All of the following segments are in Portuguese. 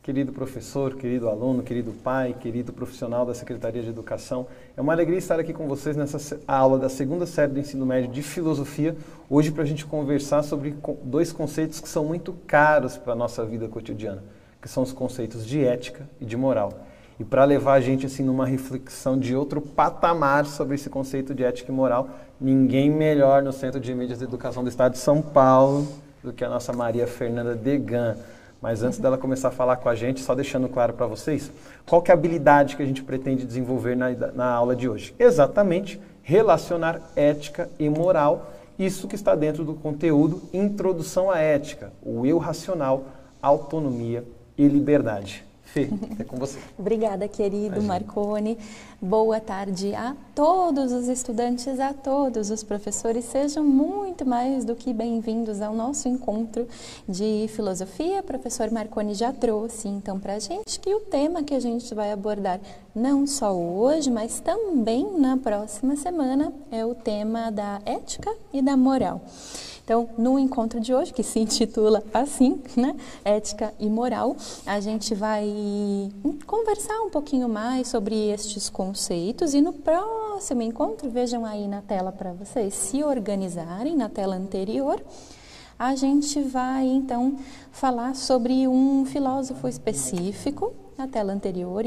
querido professor, querido aluno, querido pai, querido profissional da Secretaria de Educação. É uma alegria estar aqui com vocês nessa aula da segunda série do ensino médio de filosofia, hoje para a gente conversar sobre dois conceitos que são muito caros para a nossa vida cotidiana, que são os conceitos de ética e de moral. E para levar a gente assim numa reflexão de outro patamar sobre esse conceito de ética e moral, ninguém melhor no Centro de Mídias de Educação do Estado de São Paulo do que a nossa Maria Fernanda Degan. Mas antes dela começar a falar com a gente, só deixando claro para vocês, qual que é a habilidade que a gente pretende desenvolver na aula de hoje? Exatamente, relacionar ética e moral, isso que está dentro do conteúdo Introdução à Ética, o eu racional, autonomia e liberdade. Fê, é com você. Obrigada, querido Marconi. Boa tarde a todos os estudantes, a todos os professores. Sejam muito mais do que bem-vindos ao nosso encontro de filosofia. O professor Marconi já trouxe, então, para a gente que o tema que a gente vai abordar não só hoje, mas também na próxima semana é o tema da ética e da moral. Então, no encontro de hoje, que se intitula assim, né, Ética e Moral, a gente vai conversar um pouquinho mais sobre estes conceitos e no próximo encontro, vejam aí na tela para vocês se organizarem, na tela anterior, a gente vai então falar sobre um filósofo específico, na tela anterior,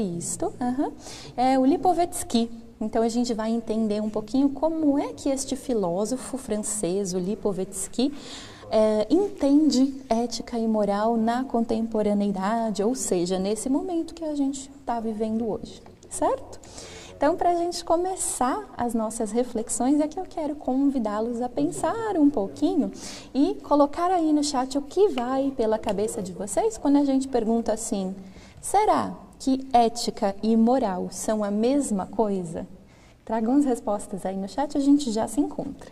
é o Lipovetsky. Então, a gente vai entender um pouquinho como é que este filósofo francês, o Lipovetsky, entende ética e moral na contemporaneidade, ou seja, nesse momento que a gente está vivendo hoje, certo? Então, para a gente começar as nossas reflexões, é que eu quero convidá-los a pensar um pouquinho e colocar aí no chat o que vai pela cabeça de vocês quando a gente pergunta assim, será que ética e moral são a mesma coisa? Tragam as respostas aí no chat, a gente já se encontra.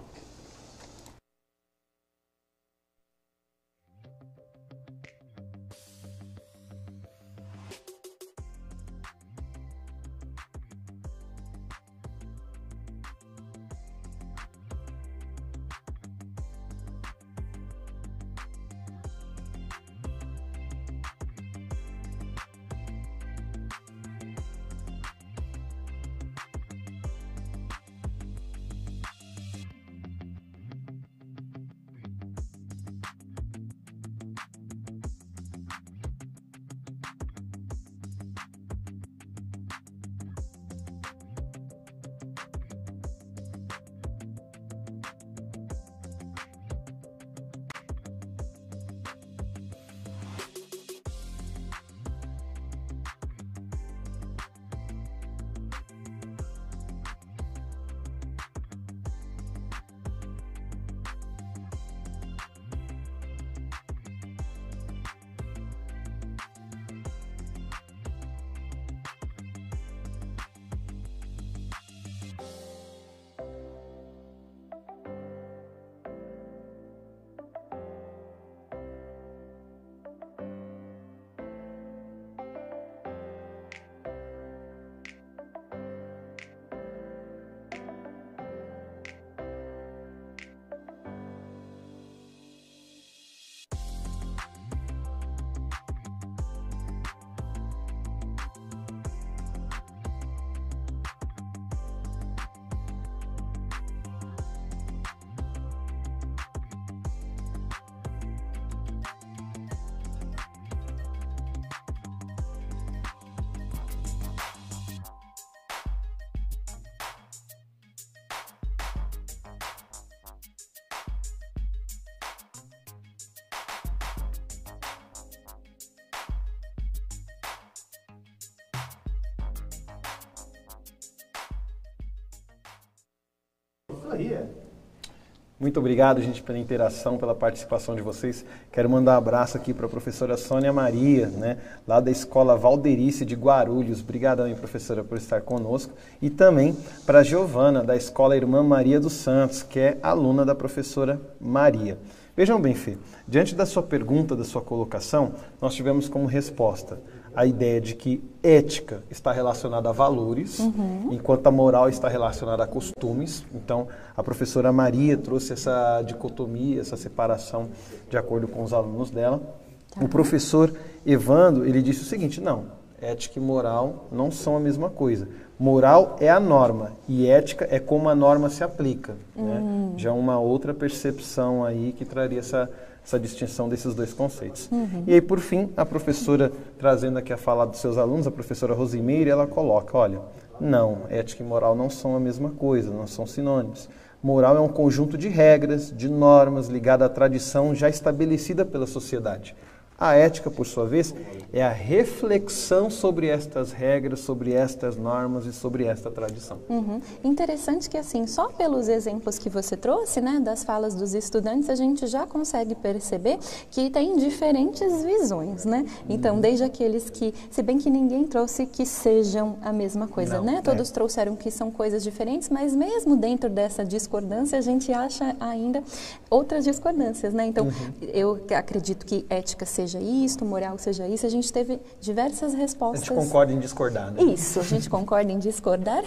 Muito obrigado, gente, pela interação, pela participação de vocês. Quero mandar um abraço aqui para a professora Sônia Maria, né, lá da Escola Valderice de Guarulhos. Obrigado, hein, professora, por estar conosco. E também para a Giovana, da Escola Irmã Maria dos Santos, que é aluna da professora Maria. Vejam bem, Fê, diante da sua pergunta, da sua colocação, nós tivemos como resposta a ideia de que ética está relacionada a valores, enquanto a moral está relacionada a costumes. Então, a professora Maria trouxe essa dicotomia, essa separação de acordo com os alunos dela. O professor Evandro, ele disse o seguinte, não, ética e moral não são a mesma coisa. Moral é a norma e ética é como a norma se aplica. Né? Já uma outra percepção aí que traria essa distinção desses dois conceitos. E aí, por fim, a professora, trazendo aqui a fala dos seus alunos, a professora Rosimeire, ela coloca, olha, não, ética e moral não são a mesma coisa, não são sinônimos. Moral é um conjunto de regras, de normas, ligada à tradição já estabelecida pela sociedade. A ética, por sua vez, é a reflexão sobre estas regras, sobre estas normas e sobre esta tradição. Interessante que, assim, só pelos exemplos que você trouxe, né, das falas dos estudantes, a gente já consegue perceber que tem diferentes visões, né? Então, desde aqueles que, se bem que ninguém trouxe que sejam a mesma coisa, né? Todos trouxeram que são coisas diferentes, mas mesmo dentro dessa discordância, a gente acha ainda outras discordâncias, né? Então, eu acredito que ética seja isto, moral seja isso, a gente teve diversas respostas. A gente concorda em discordar, né? Isso, a gente concorda em discordar.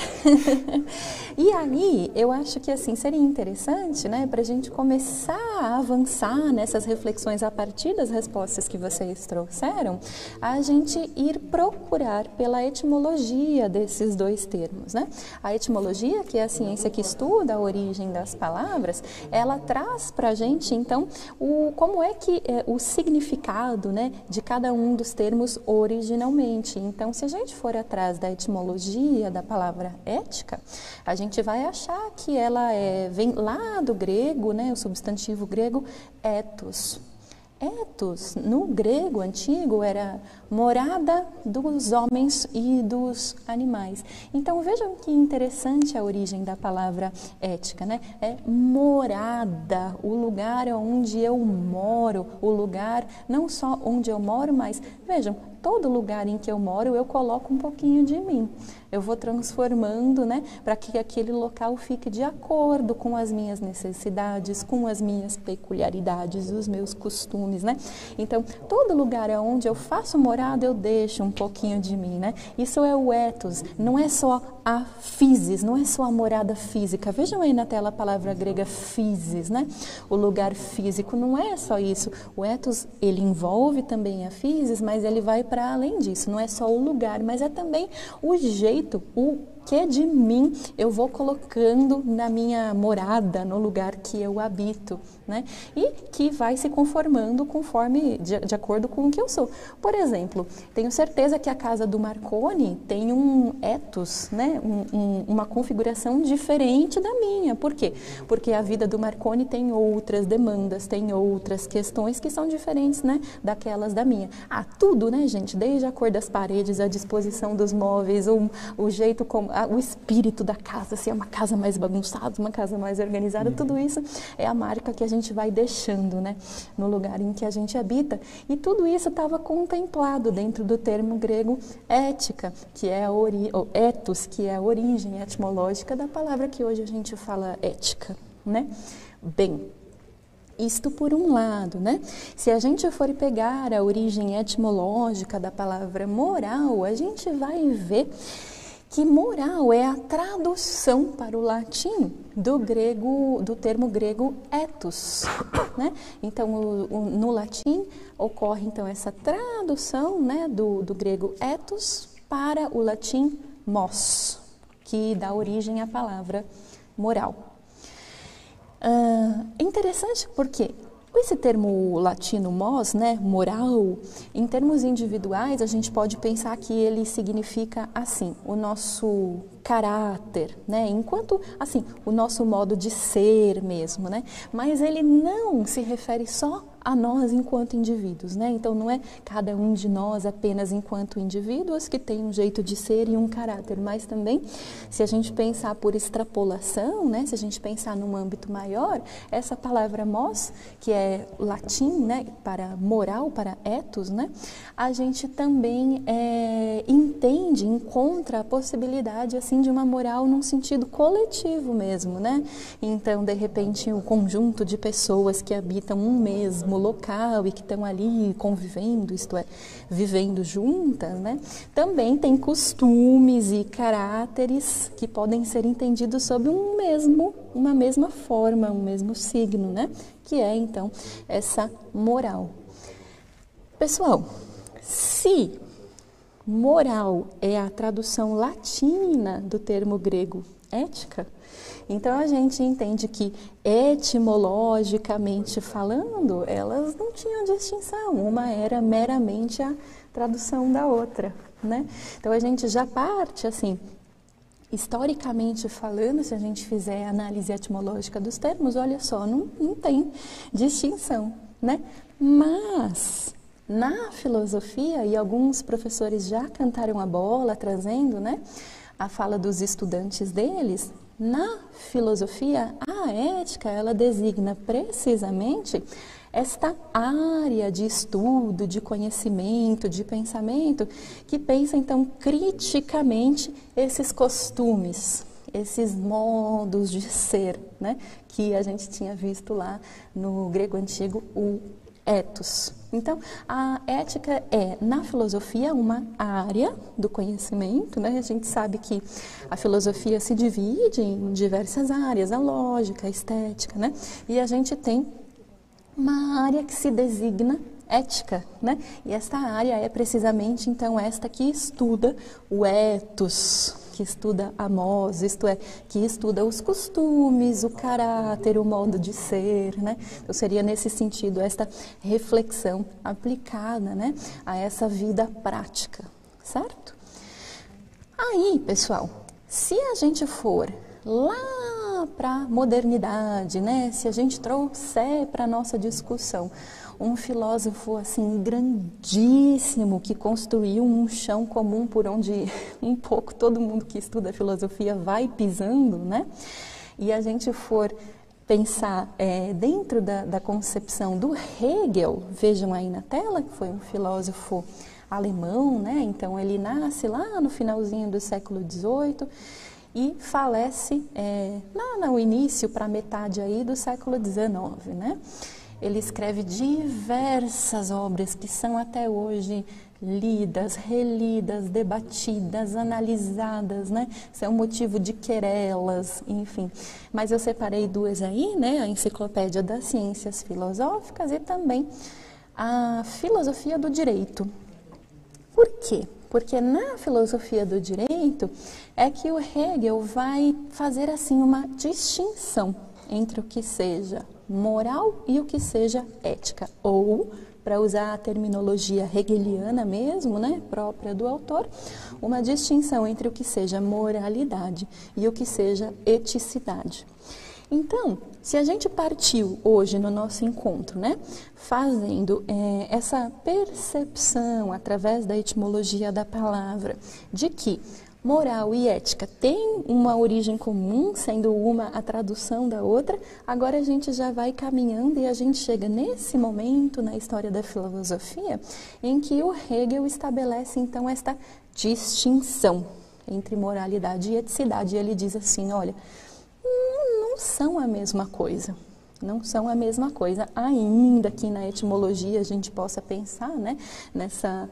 E aí, eu acho que assim, seria interessante, né, para a gente começar a avançar nessas reflexões a partir das respostas que vocês trouxeram, a gente ir procurar pela etimologia desses dois termos, né? A etimologia, que é a ciência que estuda a origem das palavras, ela traz para a gente, então, como é que o significado, né, de cada um dos termos originalmente. Então, se a gente for atrás da etimologia da palavra ética, a gente vai achar que ela vem lá do grego, né, o substantivo grego ethos. Ethos, no grego antigo, era morada dos homens e dos animais. Então, vejam que interessante a origem da palavra ética, né? É morada, o lugar onde eu moro, o lugar não só onde eu moro, mas, vejam, todo lugar em que eu moro, eu coloco um pouquinho de mim. Eu vou transformando, né, para que aquele local fique de acordo com as minhas necessidades, com as minhas peculiaridades, os meus costumes, né? Então, todo lugar onde eu faço morada, eu deixo um pouquinho de mim, né? Isso é o ethos, não é só a physis, não é só a morada física. Vejam aí na tela a palavra grega physis, né? O lugar físico, não é só isso. O ethos, ele envolve também a physis, mas ele vai para além disso. Não é só o lugar, mas é também o jeito, o que de mim eu vou colocando na minha morada, no lugar que eu habito, né? E que vai se conformando conforme, de acordo com o que eu sou. Por exemplo, tenho certeza que a casa do Marconi tem um ethos, né? Uma configuração diferente da minha. Por quê? Porque a vida do Marconi tem outras demandas, tem outras questões que são diferentes, né, daquelas da minha. Tudo, né, gente? Desde a cor das paredes, a disposição dos móveis, o jeito como... o espírito da casa, se é uma casa mais bagunçada, uma casa mais organizada, tudo isso é a marca que a gente vai deixando, né, no lugar em que a gente habita. E tudo isso estava contemplado dentro do termo grego ética, que é ethos, que é a origem etimológica da palavra que hoje a gente fala ética, né? Bem, isto por um lado, né? Se a gente for pegar a origem etimológica da palavra moral, a gente vai ver que moral é a tradução para o latim do termo grego ethos, né? Então, no latim ocorre então essa tradução, né, do grego ethos para o latim mos, que dá origem à palavra moral. Interessante porque esse termo latino mos, né, moral, em termos individuais, a gente pode pensar que ele significa assim, o nosso caráter, né, enquanto, assim, o nosso modo de ser mesmo, né, mas ele não se refere só a nós enquanto indivíduos, né? Então não é cada um de nós apenas enquanto indivíduos que tem um jeito de ser e um caráter, mas também se a gente pensar por extrapolação, né? Se a gente pensar num âmbito maior, essa palavra mos, que é latim, né? Para moral, para ethos, né? A gente também entende, encontra a possibilidade assim de uma moral num sentido coletivo mesmo, né? Então de repente o conjunto de pessoas que habitam um mesmo local e que estão ali convivendo, isto é, vivendo juntas, né? Também tem costumes e caráteres que podem ser entendidos sob uma mesma forma, um mesmo signo, né? Que é, então, essa moral. Pessoal, se moral é a tradução latina do termo grego ética, então a gente entende que, etimologicamente falando, elas não tinham distinção, uma era meramente a tradução da outra, né? Então a gente já parte assim, historicamente falando, se a gente fizer a análise etimológica dos termos, olha só, não tem distinção, né? Mas na filosofia, e alguns professores já cantaram a bola, trazendo, né, a fala dos estudantes deles, na filosofia, a ética, ela designa precisamente esta área de estudo, de conhecimento, de pensamento, que pensa então criticamente esses costumes, esses modos de ser, né, que a gente tinha visto lá no grego antigo, o ethos. Então, a ética é, na filosofia, uma área do conhecimento, né? A gente sabe que a filosofia se divide em diversas áreas, a lógica, a estética, né? E a gente tem uma área que se designa ética, né? E esta área é precisamente, então, esta que estuda o ethos, que estuda a mos, isto é, que estuda os costumes, o caráter, o modo de ser, né? Então seria nesse sentido esta reflexão aplicada, né, a essa vida prática, certo? Aí, pessoal, se a gente for lá para a modernidade, né, se a gente trouxer para a nossa discussão um filósofo assim grandíssimo que construiu um chão comum por onde um pouco todo mundo que estuda filosofia vai pisando, né? E a gente for pensar dentro da concepção do Hegel, vejam aí na tela, que foi um filósofo alemão, né? Então ele nasce lá no finalzinho do século XVIII e falece no início para metade aí do século XIX, né? Ele escreve diversas obras que são até hoje lidas, relidas, debatidas, analisadas, né? Isso é um motivo de querelas, enfim. Mas eu separei duas aí, né? A Enciclopédia das Ciências Filosóficas e também a Filosofia do Direito. Por quê? Porque na filosofia do direito é que o Hegel vai fazer assim uma distinção entre o que seja moral e o que seja ética, ou, para usar a terminologia hegeliana mesmo, né, própria do autor, uma distinção entre o que seja moralidade e o que seja eticidade. Então, se a gente partiu hoje no nosso encontro, né, fazendo essa percepção através da etimologia da palavra de que moral e ética têm uma origem comum, sendo uma a tradução da outra, agora a gente já vai caminhando e a gente chega nesse momento na história da filosofia em que o Hegel estabelece então esta distinção entre moralidade e eticidade. E ele diz assim, olha, não são a mesma coisa. Não são a mesma coisa, ainda que na etimologia a gente possa pensar, né, nessa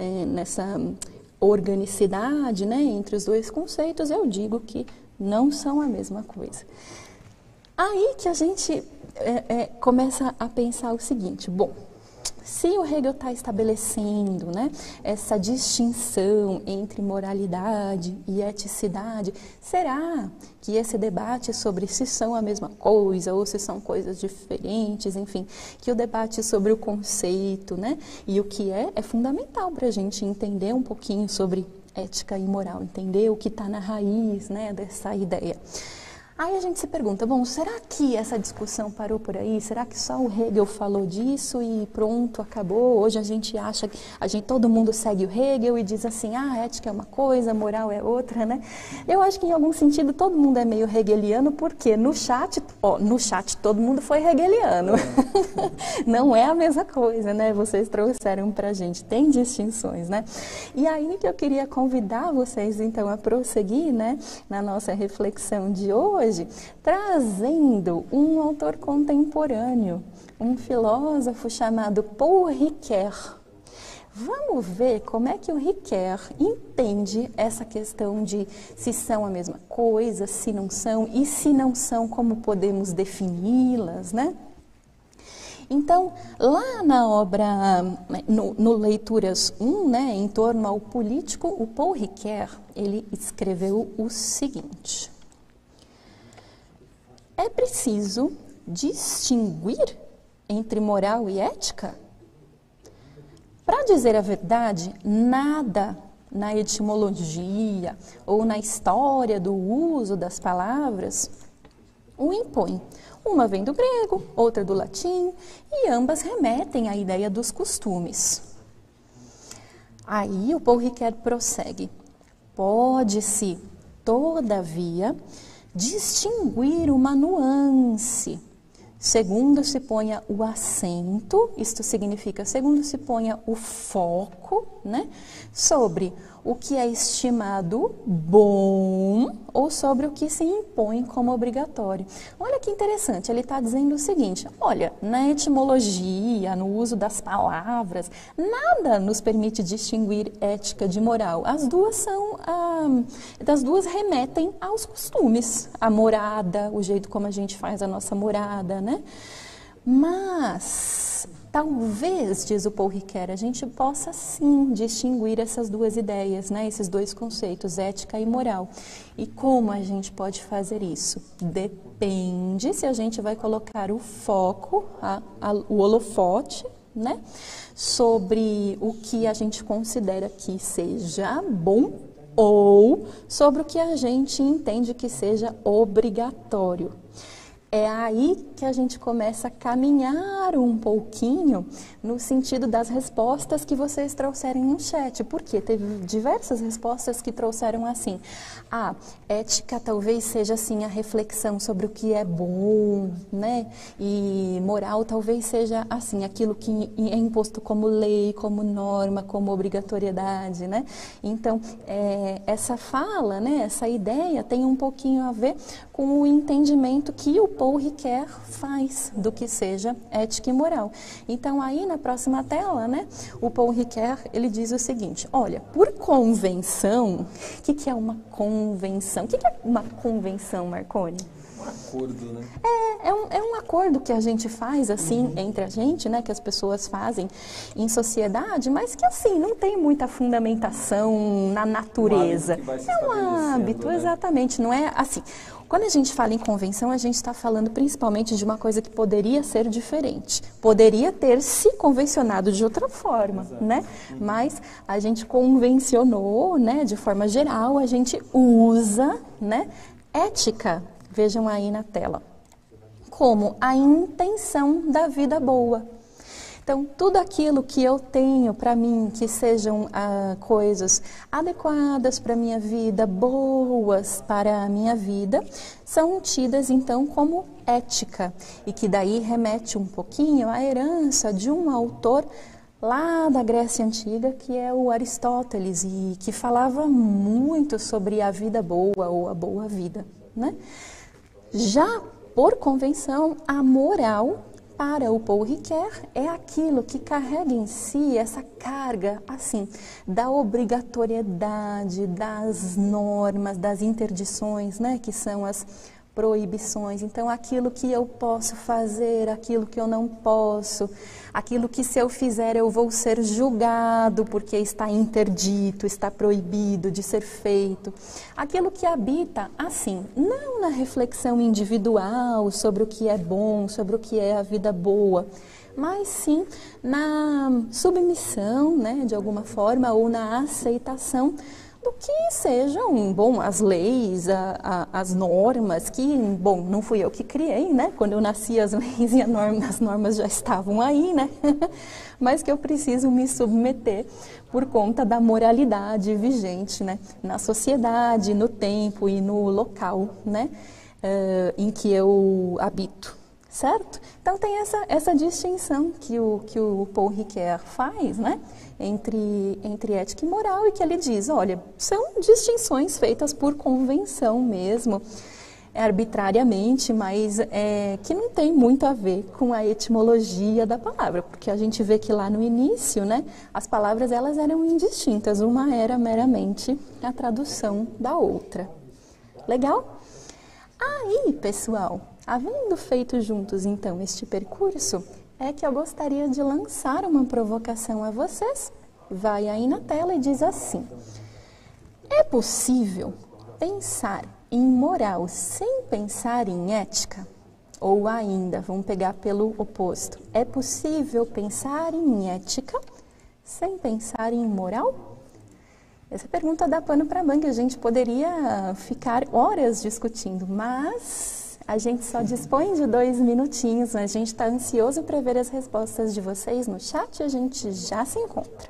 organicidade, né, entre os dois conceitos, eu digo que não são a mesma coisa. Aí que a gente começa a pensar o seguinte, bom, se o Hegel está estabelecendo, né, essa distinção entre moralidade e eticidade, será que esse debate sobre se são a mesma coisa ou se são coisas diferentes, enfim, que o debate sobre o conceito, né, e o que é fundamental para a gente entender um pouquinho sobre ética e moral, entender o que está na raiz, né, dessa ideia. Aí a gente se pergunta, bom, será que essa discussão parou por aí? Será que só o Hegel falou disso e pronto, acabou? Hoje a gente acha que todo mundo segue o Hegel e diz assim, a ética é uma coisa, a moral é outra, né? Eu acho que em algum sentido todo mundo é meio hegeliano, porque no chat todo mundo foi hegeliano. Não é a mesma coisa, né? Vocês trouxeram pra gente, tem distinções, né? E aí que eu queria convidar vocês então a prosseguir, né, na nossa reflexão de hoje, trazendo um autor contemporâneo, um filósofo chamado Paul Ricoeur. Vamos ver como é que o Ricoeur entende essa questão de se são a mesma coisa, se não são, e se não são, como podemos defini-las, né? Então, lá na obra, no Leituras 1, né, em torno ao político, o Paul Ricoeur, ele escreveu o seguinte: é preciso distinguir entre moral e ética? Para dizer a verdade, nada na etimologia ou na história do uso das palavras o impõe. Uma vem do grego, outra do latim, e ambas remetem à ideia dos costumes. Aí o Paul Ricoeur prossegue. Pode-se, todavia, distinguir uma nuance, segundo se ponha o acento, isto significa, segundo se ponha o foco, né, sobre o que é estimado bom ou sobre o que se impõe como obrigatório. Olha que interessante, ele está dizendo o seguinte: olha, na etimologia, no uso das palavras, nada nos permite distinguir ética de moral. As duas remetem aos costumes, a morada, o jeito como a gente faz a nossa morada, né? Mas talvez, diz o Paul Ricoeur, a gente possa sim distinguir essas duas ideias, né? Esses dois conceitos, ética e moral. E como a gente pode fazer isso? Depende se a gente vai colocar o foco, o holofote, né, sobre o que a gente considera que seja bom ou sobre o que a gente entende que seja obrigatório. É aí que a gente começa a caminhar um pouquinho no sentido das respostas que vocês trouxerem no chat. Porque teve diversas respostas que trouxeram assim: ética talvez seja assim a reflexão sobre o que é bom, né? E moral talvez seja assim aquilo que é imposto como lei, como norma, como obrigatoriedade, né? Então, essa fala, né, essa ideia tem um pouquinho a ver com o entendimento que o Paul Ricoeur faz do que seja ética e moral. Então, aí na próxima tela, né, o Paul Ricoeur, ele diz o seguinte: olha, por convenção, o que é uma convenção? O que é uma convenção, Marconi? Um acordo, né? É um acordo que a gente faz, assim, entre a gente, né, que as pessoas fazem em sociedade, mas que, assim, não tem muita fundamentação na natureza. É um hábito, né? Exatamente, não é assim. Quando a gente fala em convenção, a gente está falando principalmente de uma coisa que poderia ser diferente. Poderia ter se convencionado de outra forma, né? Mas a gente convencionou, né, de forma geral, a gente usa, né, ética, vejam aí na tela, como a intenção da vida boa. Então, tudo aquilo que eu tenho para mim, que sejam coisas adequadas para a minha vida, boas para a minha vida, são tidas então como ética. E que daí remete um pouquinho à herança de um autor lá da Grécia Antiga, que é o Aristóteles, e que falava muito sobre a vida boa ou a boa vida, né? Já por convenção, a moral, para o Paul Ricoeur, é aquilo que carrega em si essa carga, assim, da obrigatoriedade, das normas, das interdições, né, que são as proibições. Então, aquilo que eu posso fazer, aquilo que eu não posso, aquilo que se eu fizer eu vou ser julgado porque está interdito, está proibido de ser feito. Aquilo que habita, assim, não na reflexão individual sobre o que é bom, sobre o que é a vida boa, mas sim na submissão, né, de alguma forma, ou na aceitação do que sejam, bom, as leis, as normas, que, bom, não fui eu que criei, né? Quando eu nasci as leis e as normas já estavam aí, né? Mas que eu preciso me submeter por conta da moralidade vigente, né? Na sociedade, no tempo e no local, né? Em que eu habito. Certo? Então tem essa distinção que o Paul Ricoeur faz, né, entre ética e moral, e que ele diz, olha, são distinções feitas por convenção mesmo, arbitrariamente, mas que não tem muito a ver com a etimologia da palavra, porque a gente vê que lá no início, né, as palavras elas eram indistintas, uma era meramente a tradução da outra. Legal? Aí, pessoal, havendo feito juntos, então, este percurso, é que eu gostaria de lançar uma provocação a vocês. Vai aí na tela e diz assim: é possível pensar em moral sem pensar em ética? Ou ainda, vamos pegar pelo oposto, é possível pensar em ética sem pensar em moral? Essa pergunta dá pano para manga, a gente poderia ficar horas discutindo, mas a gente só dispõe de 2 minutinhos, mas a gente está ansioso para ver as respostas de vocês no chat e a gente já se encontra.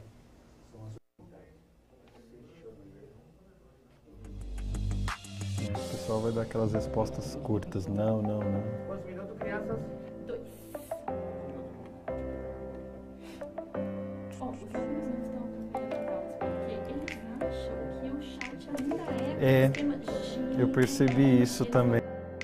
O pessoal vai dar aquelas respostas curtas. Não, não, não. Quantos minutos, crianças? 2. Os alunos não estão acompanhando as aulas porque eles acham que o chat ainda é sistema de... Eu percebi isso também.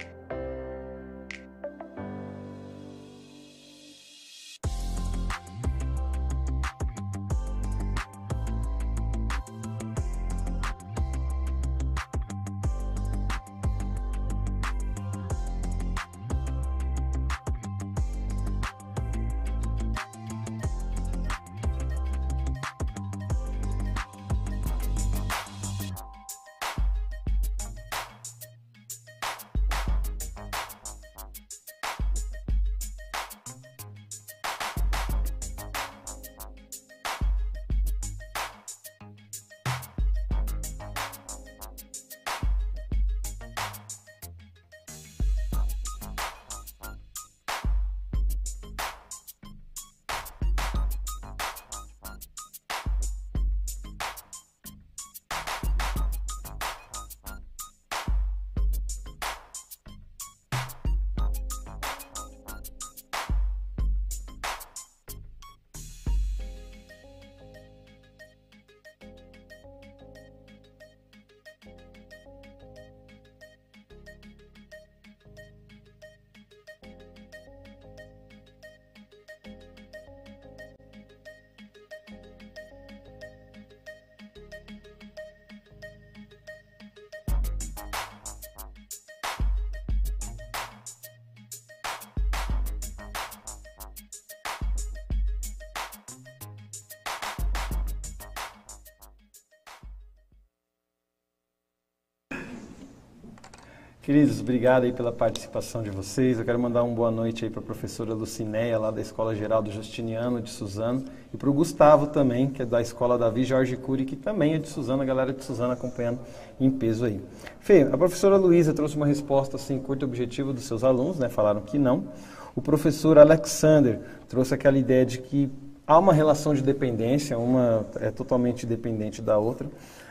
Queridos, obrigado aí pela participação de vocês. Eu quero mandar uma boa noite aí para a professora Lucinéia, lá da Escola Geraldo Justiniano de Suzano, e para o Gustavo também, que é da Escola Davi Jorge Cury, que também é de Suzano, a galera de Suzano acompanhando em peso aí. Fê, a professora Luísa trouxe uma resposta assim, curta e objetiva dos seus alunos, né? Falaram que não. O professor Alexander trouxe aquela ideia de que há uma relação de dependência, uma é totalmente dependente da outra.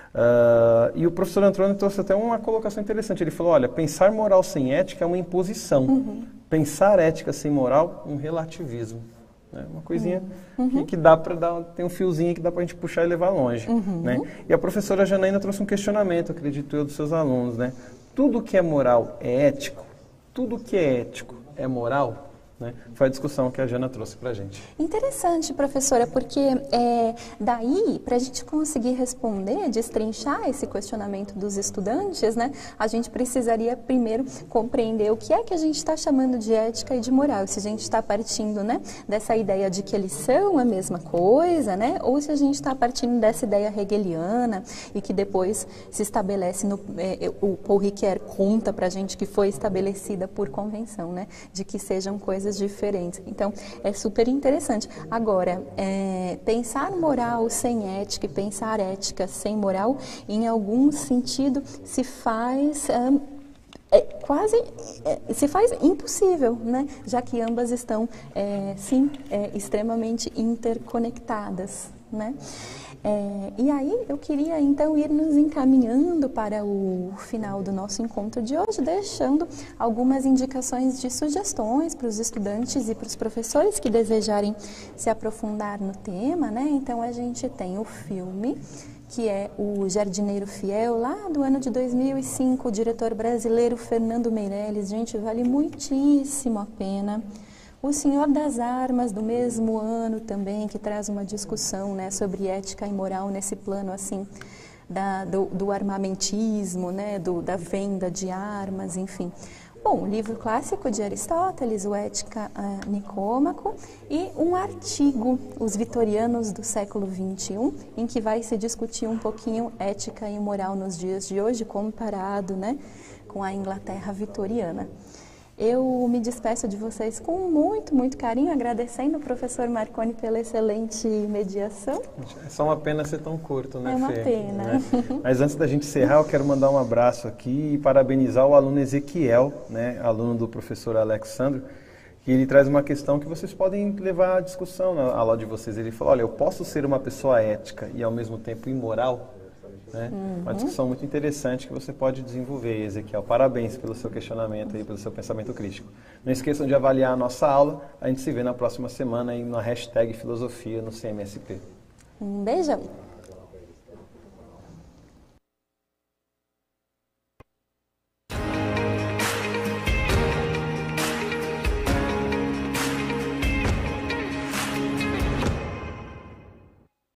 E o professor Antônio trouxe até uma colocação interessante. Ele falou, olha, pensar moral sem ética é uma imposição. Pensar ética sem moral, um relativismo. Né? Uma coisinha que dá para dar, tem um fiozinho que dá para a gente puxar e levar longe. Né? E a professora Janaína trouxe um questionamento, acredito eu, dos seus alunos. Né? Tudo que é moral é ético? Tudo que é ético é moral? Né? Foi a discussão que a Jana trouxe para a gente. Interessante, professora, porque daí, para a gente conseguir responder, destrinchar esse questionamento dos estudantes, né, a gente precisaria primeiro compreender o que é que a gente está chamando de ética e de moral. Se a gente está partindo, né, dessa ideia de que eles são a mesma coisa, né, ou se a gente está partindo dessa ideia hegeliana e que depois se estabelece, o Paul Ricoeur conta para a gente que foi estabelecida por convenção, né, de que sejam coisas diferentes. Então, é super interessante. Agora, pensar moral sem ética e pensar ética sem moral, em algum sentido, se faz se faz impossível, né? Já que ambas estão, extremamente interconectadas, né? E aí eu queria então ir nos encaminhando para o final do nosso encontro de hoje, deixando algumas indicações de sugestões para os estudantes e para os professores que desejarem se aprofundar no tema, né? Então a gente tem o filme, que é O Jardineiro Fiel, lá do ano de 2005, o diretor brasileiro Fernando Meirelles. Gente, vale muitíssimo a pena. O Senhor das Armas, do mesmo ano também, que traz uma discussão, né, sobre ética e moral nesse plano assim, do armamentismo, né, da venda de armas, enfim. Bom, um livro clássico de Aristóteles, o Ética Nicômaco, e um artigo, Os Vitorianos do século XXI, em que vai se discutir um pouquinho ética e moral nos dias de hoje, comparado, né, com a Inglaterra vitoriana. Eu me despeço de vocês com muito, muito carinho, agradecendo o professor Marconi pela excelente mediação. É só uma pena ser tão curto, né, Fê? É uma pena. Né? Mas antes da gente encerrar, eu quero mandar um abraço aqui e parabenizar o aluno Ezequiel, né, aluno do professor Alexandre, que ele traz uma questão que vocês podem levar à discussão na aula de vocês. Ele falou, olha, eu posso ser uma pessoa ética e ao mesmo tempo imoral? Né? Uma discussão muito interessante que você pode desenvolver, Ezequiel. Parabéns pelo seu questionamento e pelo seu pensamento crítico. Não esqueçam de avaliar a nossa aula. A gente se vê na próxima semana aí na hashtag Filosofia no CMSP. Um beijão!